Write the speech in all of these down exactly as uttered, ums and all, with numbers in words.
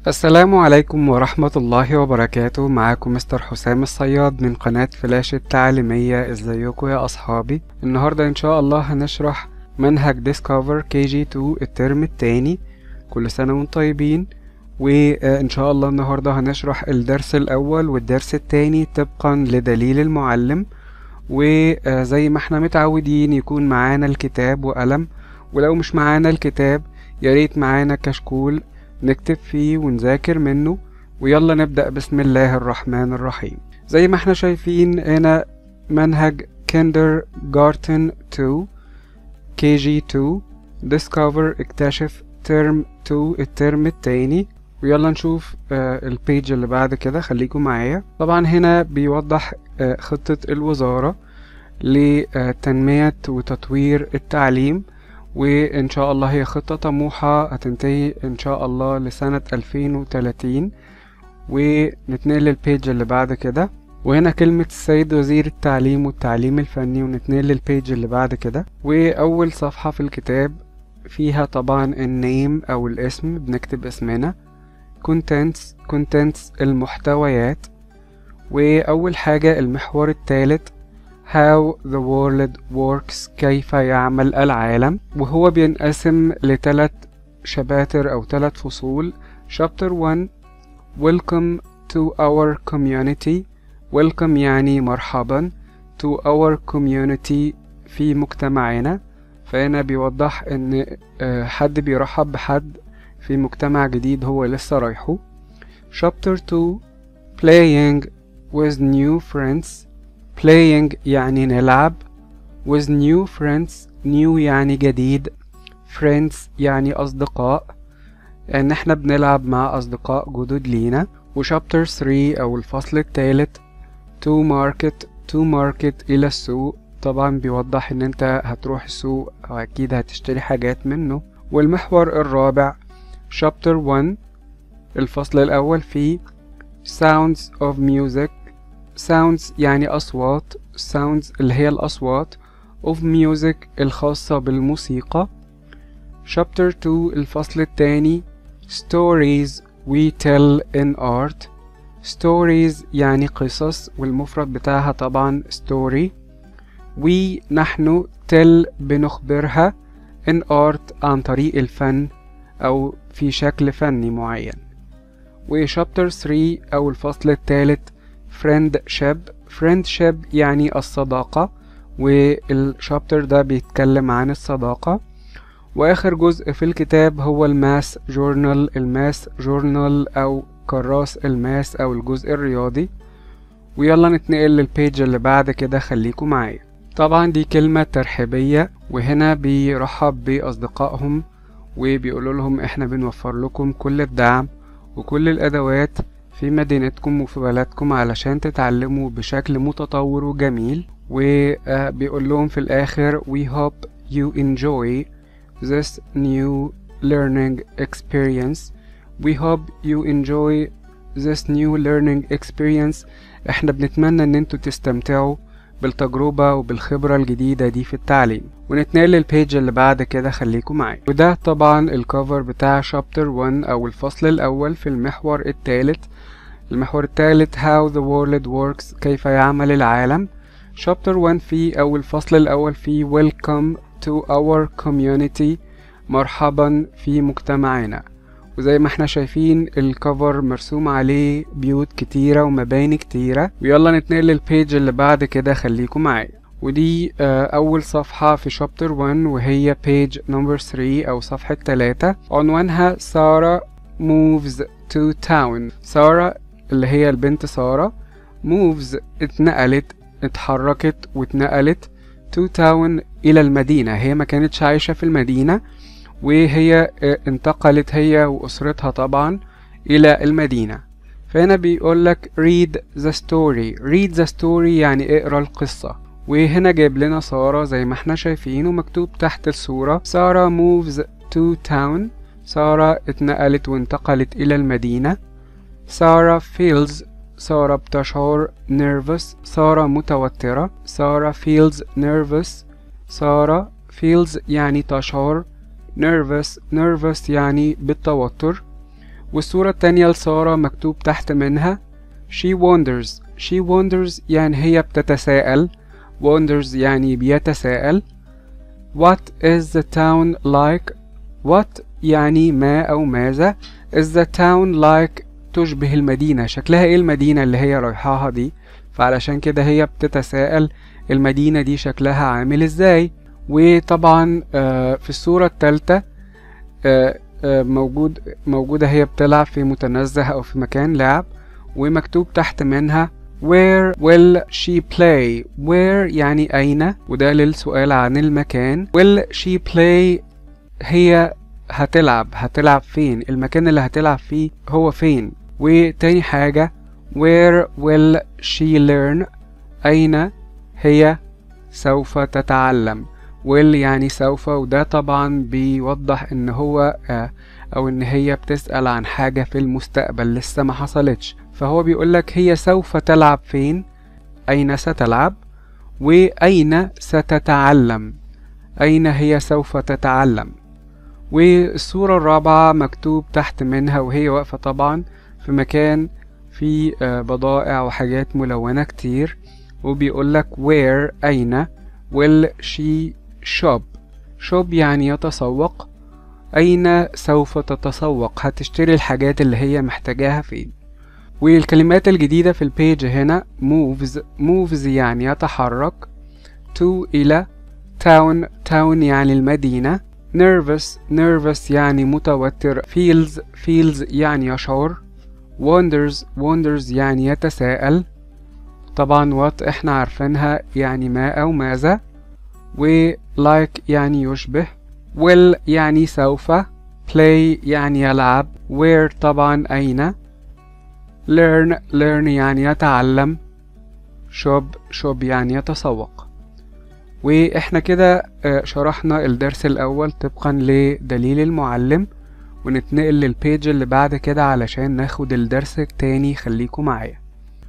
السلام عليكم ورحمة الله وبركاته. معاكم مستر حسام الصياد من قناة فلاش التعليمية. ازيكم يا أصحابي؟ النهاردة إن شاء الله هنشرح منهج ديسكفر كي جي اتنين الترم التاني. كل سنة وانتم طيبين. وإن شاء الله النهاردة هنشرح الدرس الأول والدرس التاني طبقا لدليل المعلم. وزي ما احنا متعودين يكون معانا الكتاب وقلم، ولو مش معانا الكتاب ياريت معانا كشكول نكتب فيه ونذاكر منه. ويلا نبدأ بسم الله الرحمن الرحيم. زي ما احنا شايفين هنا منهج كندر جارتن اتنين كي جي اتنين ديسكفر اكتشف ترم اتنين الترم التاني. ويلا نشوف آه البيج اللي بعد كده، خليكم معايا. طبعا هنا بيوضح آه خطة الوزارة لتنمية وتطوير التعليم، وإن شاء الله هي خطة طموحة هتنتهي إن شاء الله لسنة ألفين وتلاتين. ونتنقل للبيج اللي بعد كده، وهنا كلمة السيد وزير التعليم والتعليم الفني. ونتنقل للبيج اللي بعد كده، وأول صفحة في الكتاب فيها طبعا النيم أو الاسم، بنكتب اسمنا. contents contents المحتويات. وأول حاجة المحور الثالث how the world works كيف يعمل العالم، وهو بينقسم لثلاث شباتر أو ثلاث فصول. chapter one welcome to our community. welcome يعني مرحبا، to our community في مجتمعنا. فهنا بيوضح ان حد بيرحب بحد في مجتمع جديد هو لسه رايحه. chapter two playing with new friends. playing يعني نلعب، with new friends new يعني جديد، friends يعني أصدقاء، يعني احنا بنلعب مع أصدقاء جدد لينا. وشابتر ثلاثة أو الفصل الثالث to market to market إلى السوق. طبعا بيوضح ان انت هتروح السوق أو أكيد هتشتري حاجات منه. والمحور الرابع chapter one الفصل الأول فيه sounds of music. sounds يعني أصوات، sounds اللي هي الأصوات، of music الخاصة بالموسيقى. chapter two الفصل الثاني stories we tell in art. stories يعني قصص، والمفرد بتاعها طبعا story. we نحن tell بنخبرها in art عن طريق الفن أو في شكل فني معين. و chapter three أو الفصل الثالث friendship. friendship يعني الصداقة، والشابتر ده بيتكلم عن الصداقة. واخر جزء في الكتاب هو الماس جورنال. الماس جورنال او كراس الماس او الجزء الرياضي. ويلا نتنقل للبيج اللي بعد كده، خليكم معايا. طبعا دي كلمة ترحيبية، وهنا بيرحب بأصدقائهم وبيقولوا لهم احنا بنوفر لكم كل الدعم وكل الأدوات في مدينتكم وفي بلدكم علشان تتعلموا بشكل متطور وجميل. وبيقول لهم في الآخر we hope you enjoy this new learning experience. we hope you enjoy this new learning experience. احنا بنتمنى ان انتوا تستمتعوا بالتجربة وبالخبرة الجديدة دي في التعليم. ونتنقل للبيج اللي بعد كده، خليكم معايا. وده طبعا الكفر بتاع شابتر واحد او الفصل الاول في المحور الثالث. المحور الثالث how the world works كيف يعمل العالم. شابتر واحد فيه او الفصل الاول فيه welcome to our community مرحبا في مجتمعنا. وزي ما احنا شايفين الكفر مرسوم عليه بيوت كتيرة ومباني كتيرة. ويلا نتنقل للبيج اللي بعد كده، خليكم معايا. ودي اول صفحة في شابتر واحد وهي page number three او صفحة ثلاثة. عنوانها سارة moves to town. سارة اللي هي البنت سارة moves اتنقلت اتحركت واتنقلت to town الى المدينة. هي ما كانتش عايشة في المدينة، وهي انتقلت هي وأسرتها طبعا إلى المدينة. فهنا بيقولك read the story. read the story يعني اقرأ القصة. وهنا جايب لنا سارة زي ما احنا شايفين، ومكتوب تحت الصورة سارة moves to town. سارة اتنقلت وانتقلت إلى المدينة. سارة feels سارة بتشعر nervous. سارة متوترة. سارة feels nervous. سارة feels يعني تشعر nervous nervous يعني بالتوتر. والصورة التانية لسارة مكتوب تحت منها she wonders. she wonders يعني هي بتتساءل. wonders يعني بيتساءل. what is the town like. what يعني ما أو ماذا. is the town like تشبه المدينة، شكلها ايه المدينة اللي هي رايحاها دي، فعلشان كده هي بتتساءل المدينة دي شكلها عامل ازاي. وطبعا في الصورة الثالثة موجود موجودة هي بتلعب في متنزه أو في مكان لعب، ومكتوب تحت منها where will she play. where يعني أين، وده للسؤال عن المكان. will she play هي هتلعب هتلعب فين، المكان اللي هتلعب فيه هو فين. وتاني حاجة where will she learn أين هي سوف تتعلم. will يعني سوف، وده طبعا بيوضح ان هو او ان هي بتسأل عن حاجة في المستقبل لسه ما حصلتش، فهو بيقولك هي سوف تلعب فين، اين ستلعب، واين ستتعلم، اين هي سوف تتعلم. والصورة الرابعة مكتوب تحت منها وهي واقفة طبعا في مكان فيه بضائع وحاجات ملونة كتير، وبيقولك where أين will she shop. shop يعني يتسوق، أين سوف تتسوق، هتشتري الحاجات اللي هي محتاجاها فين. والكلمات الجديدة في البيج هنا moves. moves يعني يتحرك. to إلى. town. town يعني المدينة. nervous. nervous يعني متوتر. feels. feels يعني يشعر. wonders. wonders يعني يتساءل. طبعا what احنا عارفينها يعني ما أو ماذا. و like يعني يشبه. will يعني سوف. play يعني يلعب. where طبعا أين. learn. learn يعني يتعلم. shop. shop يعني يتسوق. واحنا كده شرحنا الدرس الأول طبقا لدليل المعلم، ونتنقل للبيج اللي بعد كده علشان ناخد الدرس التاني. خليكم معايا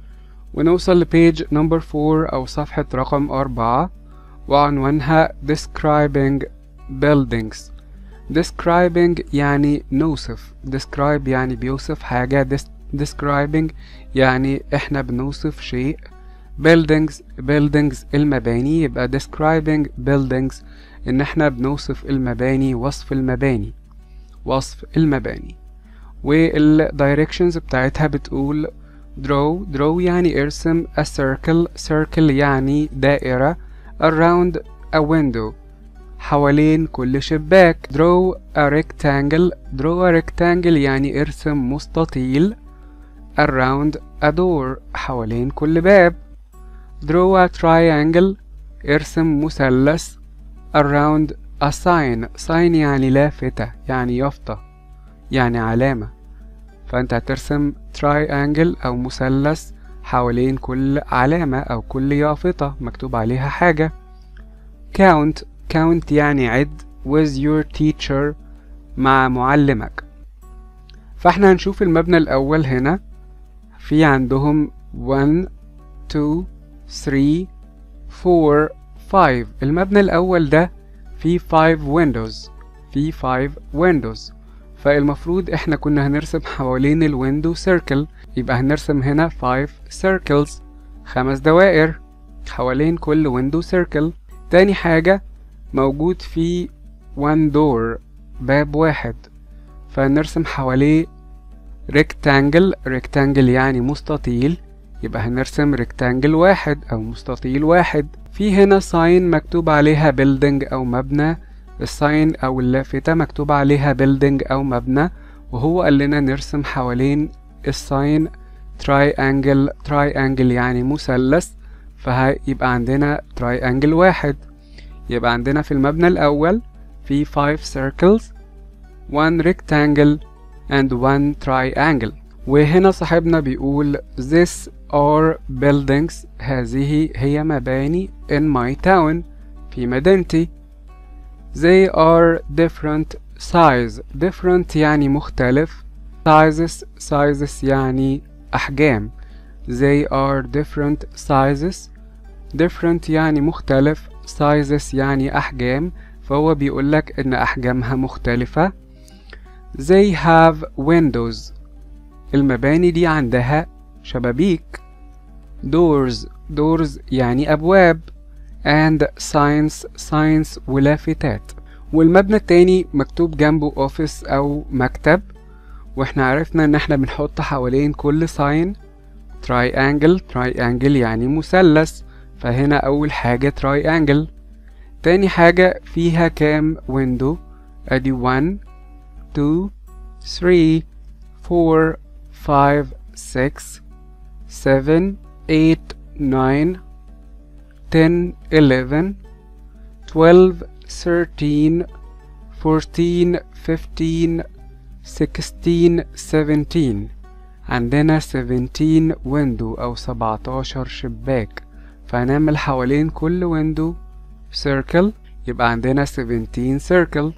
ونوصل لبيج نمبر فور أو صفحة رقم أربعة، وعنوانها describing buildings. describing يعني نوصف. describe يعني بيوصف حاجة. describing يعني احنا بنوصف شيء. buildings. buildings المباني، يبقى describing buildings ان احنا بنوصف المباني، وصف المباني وصف المباني. والdirections بتاعتها بتقول draw. draw يعني ارسم. a circle. circle يعني دائرة. around a window حوالين كل شباك. draw a rectangle. draw a rectangle يعني ارسم مستطيل. around a door حوالين كل باب. draw a triangle ارسم مثلث. around a sign. sign يعني لافتة، يعني يافطة، يعني علامة، فانت هترسم triangle او مثلث حوالين كل علامة او كل يافطة مكتوب عليها حاجة. count. count يعني عد. with your teacher مع معلمك. فاحنا هنشوف المبنى الاول هنا، في عندهم one two three four five. المبنى الاول ده فيه five windows. فيه five windows، فالمفروض احنا كنا هنرسم حوالين الويندو circle، يبقى هنرسم هنا five circles، خمس دوائر حوالين كل ويندو circle. تاني حاجة موجود في one door باب واحد، فهنرسم حواليه rectangle. rectangle يعني مستطيل، يبقى هنرسم rectangle واحد او مستطيل واحد. في هنا sign مكتوب عليها building او مبنى. الساين او اللافتة مكتوب عليها building او مبنى، وهو قال لنا نرسم حوالين الساين triangle. triangle يعني مثلث، فهيبقى عندنا triangle واحد. يبقى عندنا في المبنى الاول في five circles one rectangle and one triangle. وهنا صاحبنا بيقول these are buildings. هذه هي مباني in my town في مدينتي. they are different size. different يعني مختلف. sizes. sizes يعني أحجام. they are different sizes. different يعني مختلف. sizes يعني أحجام، فهو بيقولك إن أحجامها مختلفة. they have windows. المباني دي عندها شبابيك. doors doors يعني أبواب and signs signs ولافتات. والمبنى التاني مكتوب جنبه office أو مكتب، واحنا عرفنا ان احنا بنحط حوالين كل sign triangle triangle يعني مثلث، فهنا أول حاجة triangle. تاني حاجة فيها كام window؟ ادي one two three four five six seven eight nine ten eleven twelve thirteen fourteen fifteen sixteen seventeen. عندنا seventeen window أو سبعتاشر شباك، فهنعمل حوالين كل window circle، يبقى عندنا seventeen circle.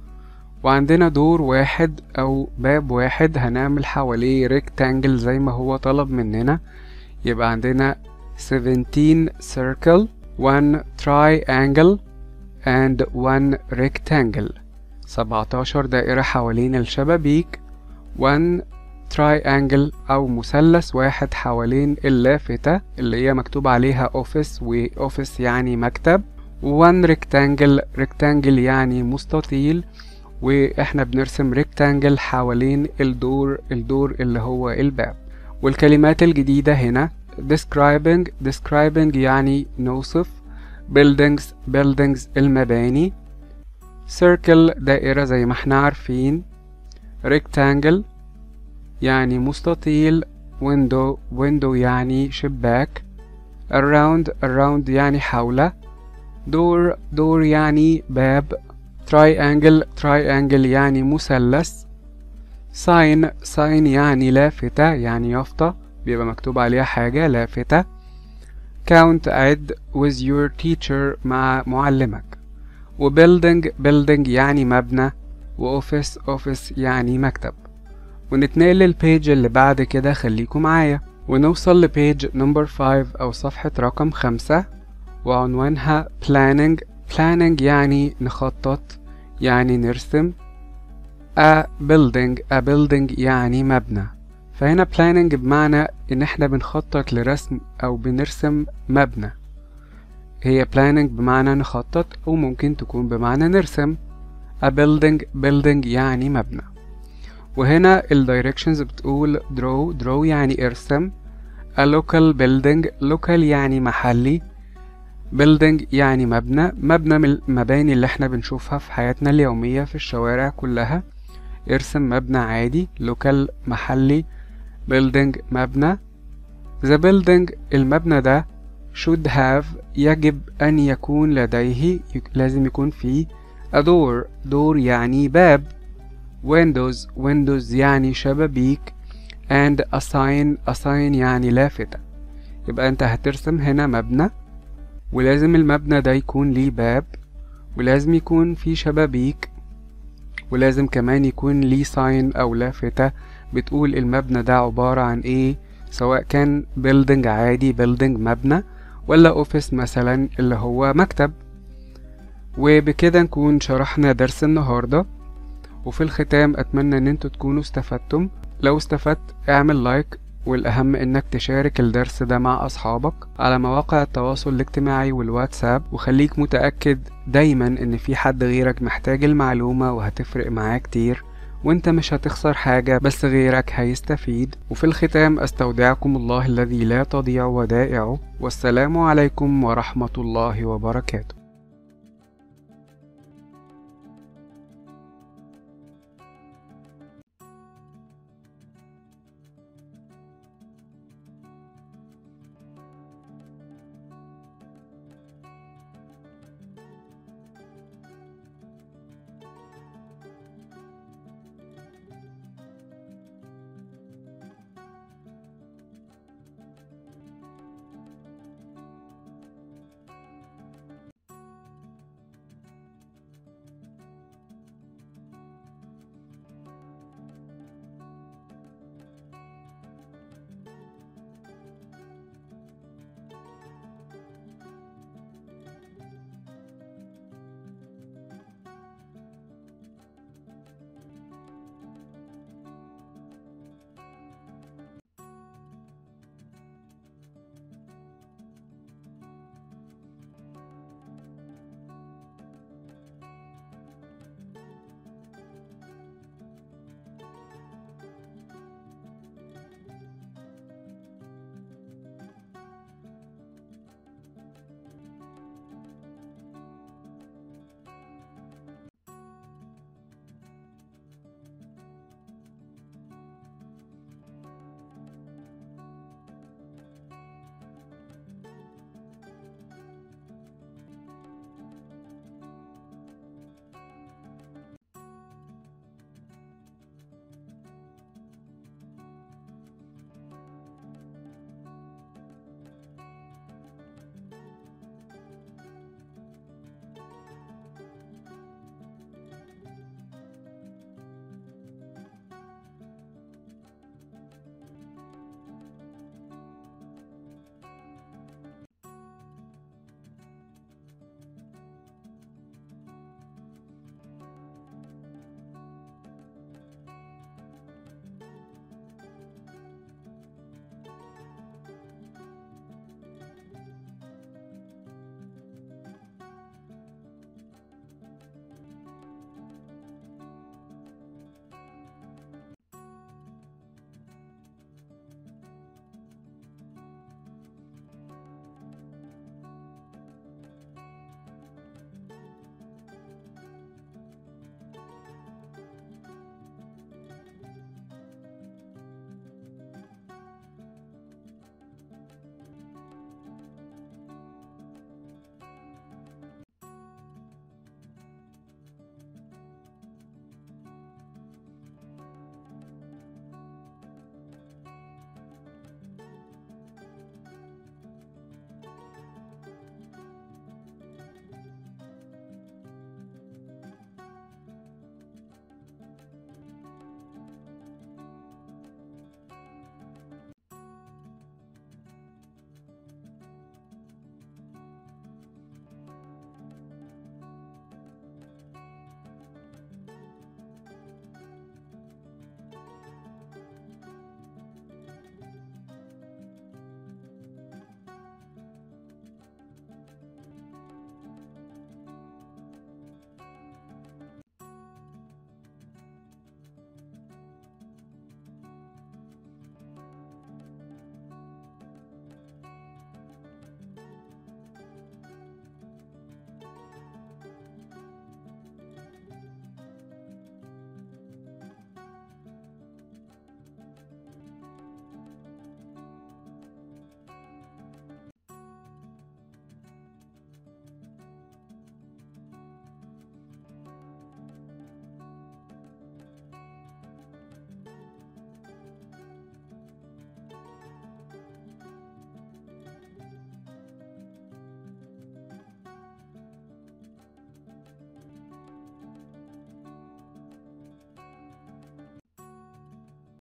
وعندنا دور واحد أو باب واحد هنعمل حواليه rectangle زي ما هو طلب مننا، يبقى عندنا seventeen circle one triangle and one rectangle. سبعتاشر دائرة حوالين الشبابيك، one triangle أو مثلث واحد حوالين اللافتة اللي هي مكتوب عليها office، و office يعني مكتب، one rectangle rectangle يعني مستطيل، واحنا بنرسم rectangle حوالين الدور الدور اللي هو الباب. والكلمات الجديدة هنا describing describing يعني نوصف، buildings buildings المباني، circle دائرة زي ما احنا عارفين، rectangle يعني مستطيل، window window يعني شباك، around around يعني حول، door door يعني باب، triangle triangle يعني مثلث، sign sign يعني لافتة يعني يافطة بيبقى مكتوب عليها حاجة لافتة، count عد with your teacher مع معلمك، و building building يعني مبنى، و office office يعني مكتب. ونتنقل للبيج اللي بعد كده، خليكم معايا ونوصل لبيج نمبر five أو صفحة رقم خمسة، وعنوانها planning planning يعني نخطط يعني نرسم، a building a building يعني مبنى. فهنا planning بمعنى ان احنا بنخطط لرسم او بنرسم مبنى، هي planning بمعنى نخطط او ممكن تكون بمعنى نرسم. a building building يعني مبنى. وهنا ال directions بتقول draw draw يعني ارسم، a local building local يعني محلي، building يعني مبنى مبنى من المباني اللي احنا بنشوفها في حياتنا اليومية في الشوارع كلها. ارسم مبنى عادي، local محلي، building مبنى. the building المبنى ده should have يجب أن يكون لديه لازم يكون فيه a door door يعني باب، windows windows يعني شبابيك، and a sign a sign يعني لافتة. يبقى انت هترسم هنا مبنى، ولازم المبنى ده يكون ليه باب، ولازم يكون فيه شبابيك، ولازم كمان يكون ليه ساين أو لافتة بتقول المبنى ده عبارة عن ايه، سواء كان building عادي building مبنى، ولا office مثلا اللي هو مكتب. وبكده نكون شرحنا درس النهاردة، وفي الختام أتمنى ان انتوا تكونوا استفدتم. لو استفدت اعمل لايك، والأهم إنك تشارك الدرس ده مع أصحابك على مواقع التواصل الاجتماعي والواتساب، وخليك متأكد دايما إن في حد غيرك محتاج المعلومة وهتفرق معاه كتير، وانت مش هتخسر حاجة بس غيرك هيستفيد. وفي الختام أستودعكم الله الذي لا تضيع ودائعه، والسلام عليكم ورحمة الله وبركاته.